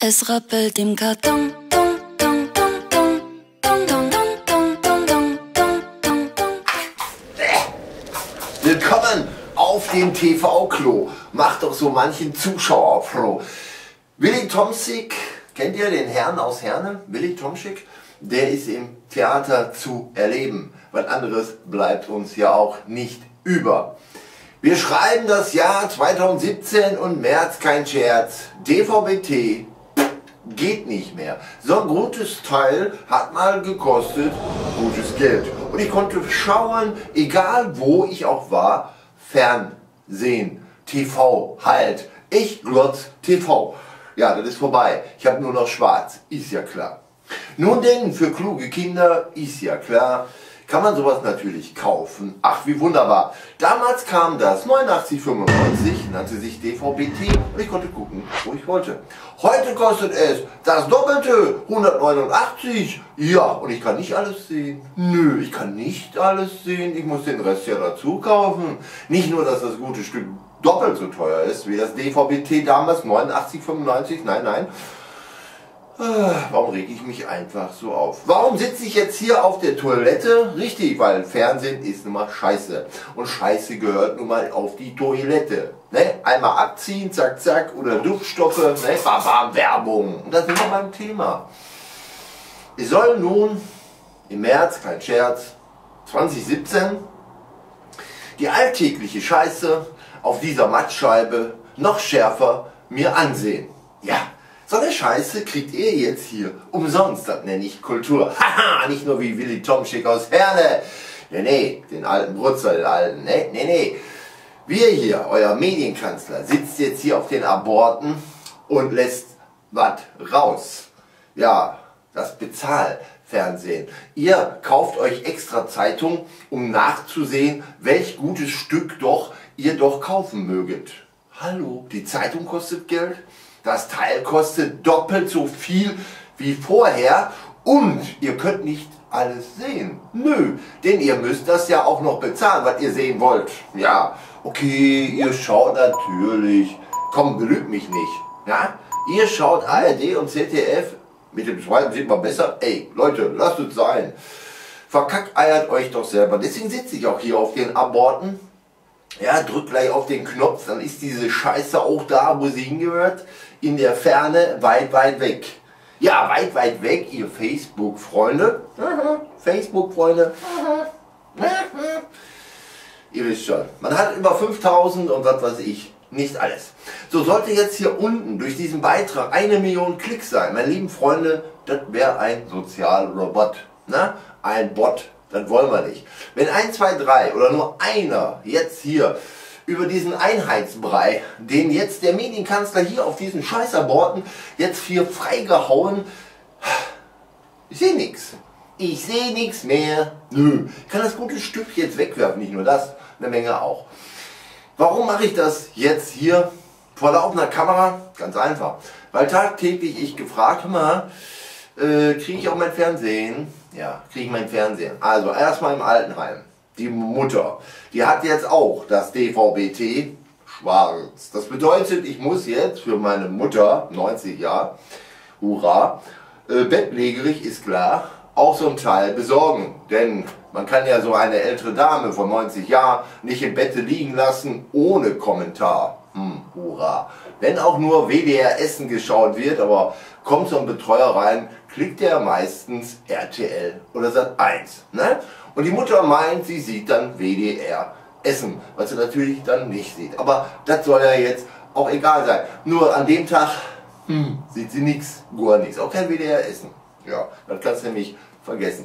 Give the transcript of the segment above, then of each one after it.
Es rappelt im Karton. Dong, dong, dong, dong, dong, dong, dong, dong, dong, dong, dong, dong. Willkommen auf dem TV-Klo. Macht doch so manchen Zuschauer froh. Willy Tomsik, kennt ihr den Herrn aus Herne? Willy Tomsik? Der ist im Theater zu erleben. Was anderes bleibt uns ja auch nicht über. Wir schreiben das Jahr 2017 und März, kein Scherz. DVB-T geht nicht mehr. So ein gutes Teil hat mal gekostet gutes Geld. Und ich konnte schauen, egal wo ich auch war, Fernsehen, TV halt. Ich glotz TV. Ja, das ist vorbei. Ich habe nur noch schwarz. Ist ja klar. Nun denn, für kluge Kinder ist ja klar, kann man sowas natürlich kaufen. Ach, wie wunderbar. Damals kam das 89,95, nannte sich DVB-T und ich konnte gucken, wo ich wollte. Heute kostet es das Doppelte, 189. Ja, und ich kann nicht alles sehen. Nö, ich kann nicht alles sehen. Ich muss den Rest ja dazu kaufen. Nicht nur, dass das gute Stück doppelt so teuer ist, wie das DVB-T damals, 89,95. Nein, nein. Warum rege ich mich einfach so auf? Warum sitze ich jetzt hier auf der Toilette? Richtig, weil Fernsehen ist nun mal scheiße. Und Scheiße gehört nun mal auf die Toilette. Ne? Einmal abziehen, zack, zack, oder Duftstoffe, ne? Bam, bam, Werbung. Und das sind wir beim Thema. Es soll nun im März, kein Scherz, 2017 die alltägliche Scheiße auf dieser Mattscheibe noch schärfer mir ansehen. Ja. So eine Scheiße kriegt ihr jetzt hier umsonst, das nenne ich Kultur. Haha, nicht nur wie Willy Tomsik aus Herne. Nee, den alten Brutzer, den alten, nee. Wir hier, euer Medienkanzler, sitzt jetzt hier auf den Aborten und lässt was raus. Ja, das Bezahlfernsehen. Ihr kauft euch extra Zeitung, um nachzusehen, welch gutes Stück ihr doch kaufen möget. Hallo, die Zeitung kostet Geld? Das Teil kostet doppelt so viel wie vorher und ihr könnt nicht alles sehen. Nö, denn ihr müsst das ja auch noch bezahlen, was ihr sehen wollt. Ja, okay, ihr schaut natürlich. Komm, belügt mich nicht. Ja, ihr schaut ARD und ZDF. Mit dem zweiten sieht man besser. Ey, Leute, lasst es sein. Verkackeiert euch doch selber. Deswegen sitze ich auch hier auf den Aborten. Ja, drückt gleich auf den Knopf, dann ist diese Scheiße auch da, wo sie hingehört. In der Ferne, weit, weit weg. Ja, weit, weit weg, ihr Facebook-Freunde. Facebook-Freunde. Ihr wisst schon, man hat über 5000 und was weiß ich. Nicht alles. So, sollte jetzt hier unten durch diesen Beitrag 1 Million Klicks sein, meine lieben Freunde, das wäre ein Sozialrobot. Ne? Ein Bot. Das wollen wir nicht. Wenn 1, 2, 3 oder nur einer jetzt hier über diesen Einheitsbrei, den jetzt der Medienkanzler hier auf diesen Scheißaborten jetzt hier freigehauen, ich sehe nichts. Ich sehe nichts mehr. Nö. Ich kann das gute Stück jetzt wegwerfen, nicht nur das, eine Menge auch. Warum mache ich das jetzt hier vor laufender Kamera? Ganz einfach. Weil tagtäglich ich gefragt habe, kriege ich auch mein Fernsehen? Ja, kriege ich mein Fernsehen. Also erstmal im Altenheim. Die Mutter, die hat jetzt auch das DVB-T schwarz. Das bedeutet, ich muss jetzt für meine Mutter, 90 Jahre, hurra, bettlägerig ist klar, auch so ein Teil besorgen. Denn man kann ja so eine ältere Dame von 90 Jahren nicht im Bette liegen lassen ohne Kommentar. Hurra. Wenn auch nur WDR Essen geschaut wird, aber kommt so ein Betreuer rein, klickt er meistens RTL oder Sat.1. Ne? Und die Mutter meint, sie sieht dann WDR Essen, was sie natürlich dann nicht sieht. Aber das soll ja jetzt auch egal sein. Nur an dem Tag sieht sie nichts, gar nichts. Auch kein WDR Essen. Ja, das kannst du nämlich vergessen.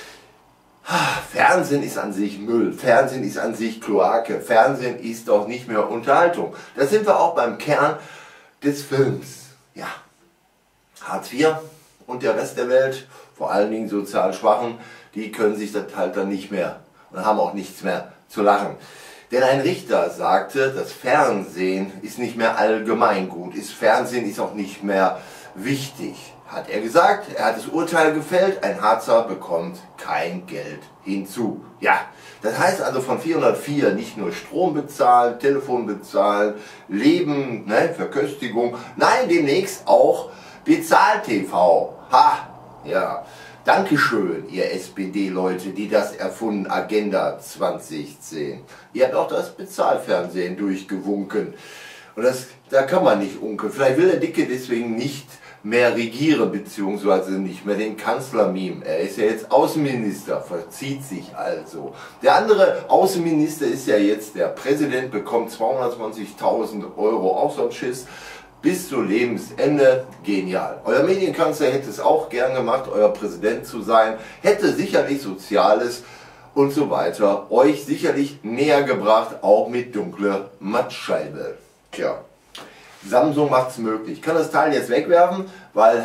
Fernsehen ist an sich Müll, Fernsehen ist an sich Kloake, Fernsehen ist doch nicht mehr Unterhaltung. Da sind wir auch beim Kern des Films. Ja, Hartz IV und der Rest der Welt, vor allen Dingen sozial Schwachen, die können sich das halt dann nicht mehr und haben auch nichts mehr zu lachen. Denn ein Richter sagte, das Fernsehen ist nicht mehr allgemeingut, Fernsehen ist auch nicht mehr wichtig. Hat er gesagt, er hat das Urteil gefällt, ein Harzer bekommt kein Geld hinzu. Ja, das heißt also von 404 nicht nur Strom bezahlen, Telefon bezahlen, Leben, ne, Verköstigung, nein, demnächst auch Bezahl-TV. Ha, ja. Dankeschön, ihr SPD-Leute, die das erfunden, Agenda 2010. Ihr habt auch das Bezahlfernsehen durchgewunken. Und da kann man nicht unkeln. Vielleicht will der Dicke deswegen nicht mehr regieren, beziehungsweise nicht mehr den Kanzler mimen. Er ist ja jetzt Außenminister, verzieht sich also. Der andere Außenminister ist ja jetzt, der Präsident bekommt 220.000 Euro, auch so ein Schiss, bis zu Lebensende. Genial. Euer Medienkanzler hätte es auch gern gemacht, euer Präsident zu sein, hätte sicherlich Soziales und so weiter euch sicherlich näher gebracht, auch mit dunkler Mattscheibe. Tja, Samsung macht es möglich. Ich kann das Teil jetzt wegwerfen, weil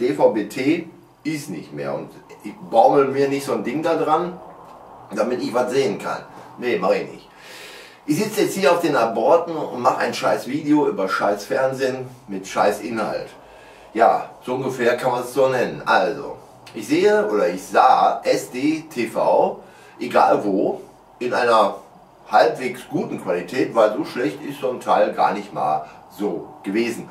DVB-T ist nicht mehr und ich baumel mir nicht so ein Ding da dran, damit ich was sehen kann. Nee, mach ich nicht. Ich sitze jetzt hier auf den Aborten und mache ein scheiß Video über scheiß Fernsehen mit scheiß Inhalt. Ja, so ungefähr kann man es so nennen. Also, ich sehe oder ich sah SD-TV, egal wo, in einer halbwegs guten Qualität, weil so schlecht ist so ein Teil gar nicht mal so gewesen.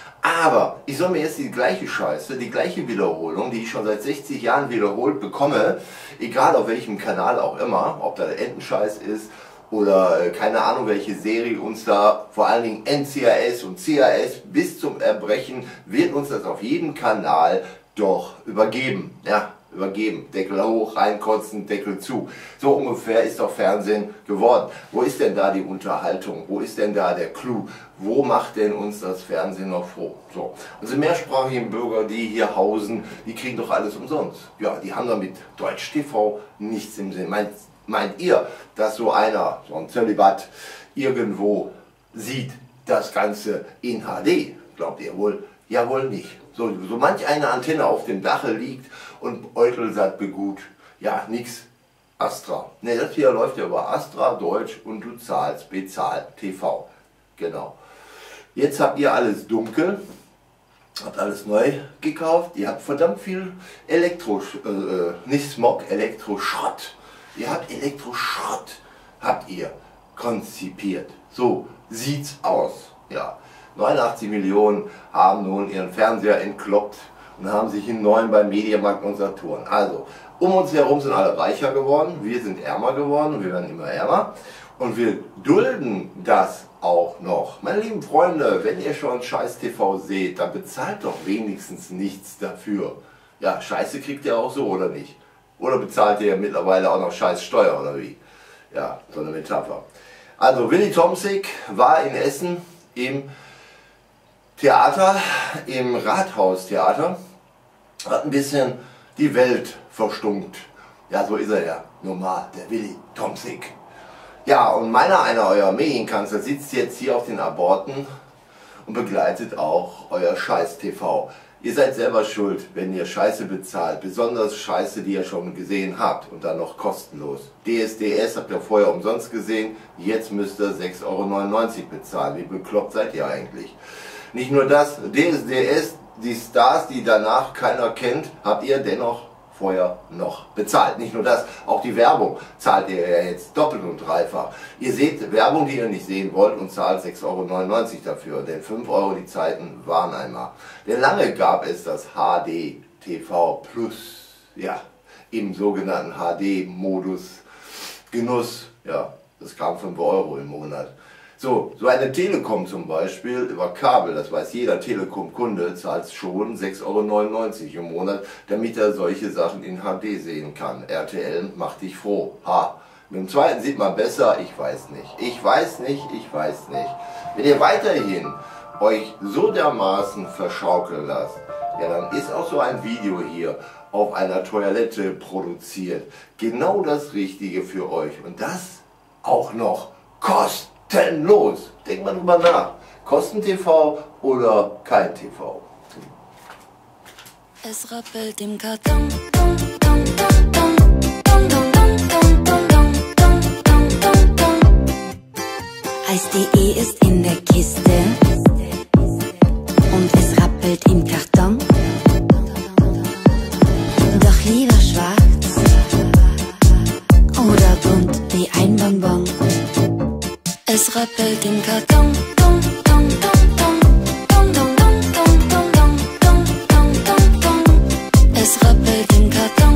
Aber ich soll mir jetzt die gleiche Scheiße, die gleiche Wiederholung, die ich schon seit 60 Jahren wiederholt bekomme, egal auf welchem Kanal auch immer, ob da der Entenscheiß ist oder keine Ahnung welche Serie uns da, vor allen Dingen NCIS und CIS bis zum Erbrechen, wird uns das auf jedem Kanal doch übergeben. Ja, übergeben. Deckel hoch, reinkotzen, Deckel zu. So ungefähr ist doch Fernsehen geworden. Wo ist denn da die Unterhaltung? Wo ist denn da der Clou? Wo macht denn uns das Fernsehen noch froh? So. Unsere mehrsprachigen Bürger, die hier hausen, die kriegen doch alles umsonst. Ja, die haben doch mit Deutsch TV nichts im Sinn. Meint ihr, dass so einer, so ein Zölibat, irgendwo sieht das Ganze in HD? Glaubt ihr wohl? Ja, wohl nicht. So manch eine Antenne auf dem Dache liegt und Eutelsat begut. Ja, nix. Astra. Ne, das hier läuft ja über Astra, Deutsch und du zahlst, Bezahl, TV. Genau. Jetzt habt ihr alles dunkel, habt alles neu gekauft, ihr habt verdammt viel nicht Smog, Elektroschrott. Ihr habt Elektroschrott, habt ihr konzipiert. So sieht's aus. Ja, 89 Millionen haben nun ihren Fernseher entkloppt und haben sich in neuen bei Mediamarkt und Saturn. Also, um uns herum sind alle reicher geworden, wir sind ärmer geworden und wir werden immer ärmer. Und wir dulden das auch noch. Meine lieben Freunde, wenn ihr schon scheiß TV seht, dann bezahlt doch wenigstens nichts dafür. Ja, Scheiße kriegt ihr auch so, oder nicht? Oder bezahlt ihr mittlerweile auch noch scheiß Steuer, oder wie? Ja, so eine Metapher. Also, Willy Tomzig war in Essen im Theater, im Rathaustheater, hat ein bisschen die Welt verstummt. Ja, so ist er ja, normal, der Willy Tomzig. Ja, und einer euer Medienkanzler sitzt jetzt hier auf den Aborten und begleitet auch euer Scheiß-TV. Ihr seid selber schuld, wenn ihr Scheiße bezahlt, besonders Scheiße, die ihr schon gesehen habt und dann noch kostenlos. DSDS habt ihr vorher umsonst gesehen, jetzt müsst ihr 6,99 € bezahlen. Wie bekloppt seid ihr eigentlich? Nicht nur das, DSDS, die Stars, die danach keiner kennt, habt ihr dennoch vorher noch bezahlt. Nicht nur das, auch die Werbung zahlt ihr ja jetzt doppelt und dreifach. Ihr seht Werbung, die ihr nicht sehen wollt und zahlt 6,99 € dafür, denn 5 € die Zeiten waren einmal. Denn lange gab es das HD TV Plus, ja, im sogenannten HD-Modus Genuss, ja, das kam 5 € im Monat. So eine Telekom zum Beispiel über Kabel, das weiß jeder Telekom-Kunde, zahlt schon 6,99 € im Monat, damit er solche Sachen in HD sehen kann. RTL macht dich froh. Ha, mit dem zweiten sieht man besser, ich weiß nicht. Ich weiß nicht. Wenn ihr weiterhin euch so dermaßen verschaukeln lasst, ja, dann ist auch so ein Video hier auf einer Toilette produziert. Genau das Richtige für euch. Und das auch noch kostenlos. Denkt mal drüber nach. Kosten-TV oder kein TV? Es rappelt im Karton. Eis.de ist in der Kiste und es rappelt im Karton. Doch lieber schwarz oder bunt wie ein Bonbon. Es rappelt im Karton. es rappelt im Karton.